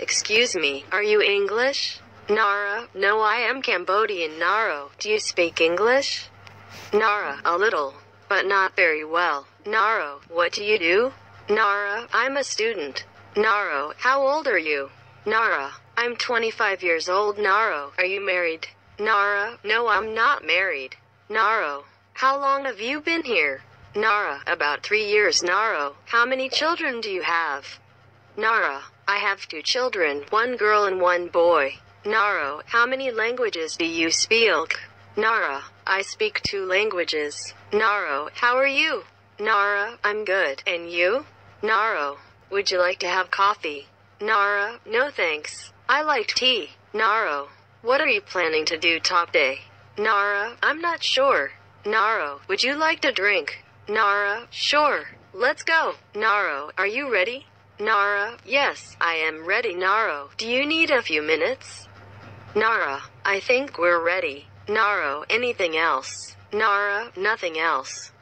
Excuse me, are you English? Nara, no, I am Cambodian. Naro, do you speak English? Nara, a little, but not very well. Naro, what do you do? Nara, I'm a student. Naro, how old are you? Nara, I'm 25 years old. Naro, are you married? Nara, no, I'm not married. Naro, how long have you been here? Nara, about 3 years. Naro, how many children do you have? Nara, I have 2 children, 1 girl and 1 boy. Naro, how many languages do you speak? Nara, I speak 2 languages. Naro, how are you? Nara, I'm good. And you? Naro, would you like to have coffee? Nara, no thanks. I like tea. Naro, what are you planning to do today? Nara, I'm not sure. Naro, would you like to drink? Nara, sure. Let's go. Naro, are you ready? Nara, yes, I am ready. Naro, do you need a few minutes? Nara, I think we're ready. Naro, anything else? Nara, nothing else.